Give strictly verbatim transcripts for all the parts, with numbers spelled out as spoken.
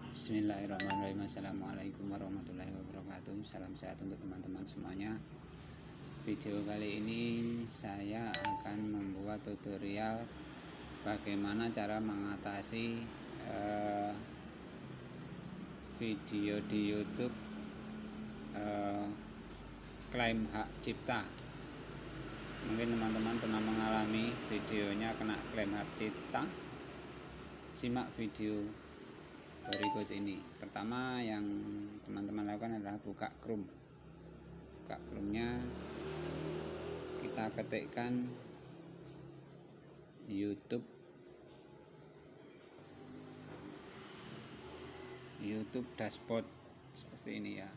Bismillahirrahmanirrahim. Assalamualaikum warahmatullahi wabarakatuh. Salam sehat untuk teman-teman semuanya. Video kali ini saya akan membuat tutorial bagaimana cara mengatasi eh, video di YouTube eh, klaim hak cipta. Mungkin teman-teman pernah mengalami videonya kena klaim hak cipta. Simak video berikut ini. Pertama yang teman-teman lakukan adalah buka Chrome. Buka Chrome-nya, kita ketikkan YouTube YouTube dashboard seperti ini ya.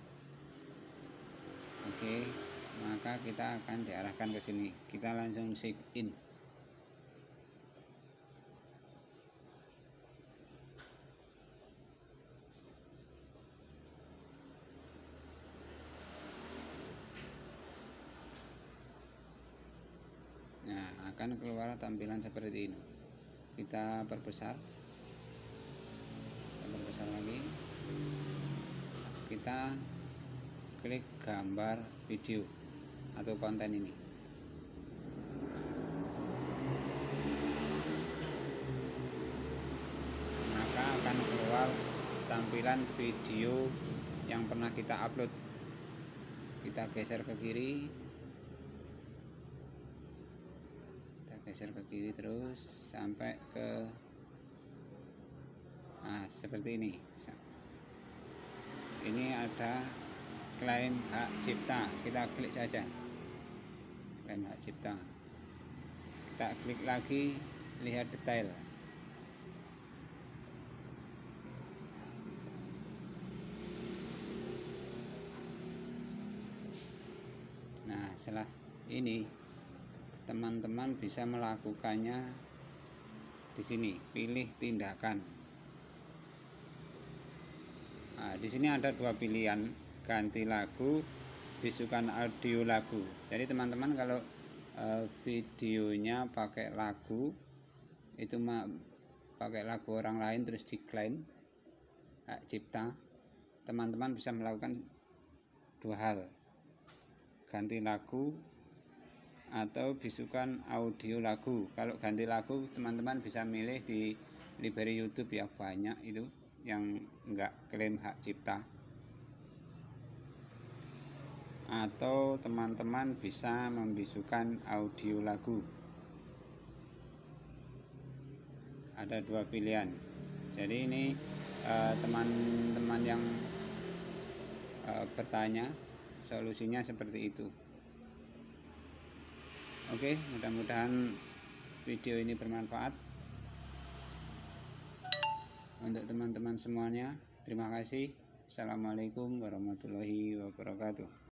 Oke, maka kita akan diarahkan ke sini. Kita langsung sign in. Nah, akan keluar tampilan seperti ini. Kita perbesar. Kita perbesar lagi. Kita klik gambar video atau konten ini. Maka akan keluar tampilan video yang pernah kita upload. Kita geser ke kiri. Geser ke kiri terus sampai ke nah seperti ini. Ini ada klaim hak cipta, kita klik saja klaim hak cipta. Kita klik lagi, lihat detail. Nah, setelah ini teman-teman bisa melakukannya di sini, pilih tindakan. Nah, di sini ada dua pilihan, ganti lagu, bisukan audio lagu. Jadi teman-teman kalau e, videonya pakai lagu, itu mah pakai lagu orang lain terus diklaim hak cipta, teman-teman bisa melakukan dua hal, ganti lagu atau bisukan audio lagu. Kalau ganti lagu teman-teman bisa milih di library YouTube ya, banyak itu yang enggak klaim hak cipta. Atau teman-teman bisa membisukan audio lagu. Ada dua pilihan. Jadi ini teman-teman eh, yang eh, bertanya, solusinya seperti itu. Oke, mudah-mudahan video ini bermanfaat untuk teman-teman semuanya. Terima kasih. Assalamualaikum warahmatullahi wabarakatuh.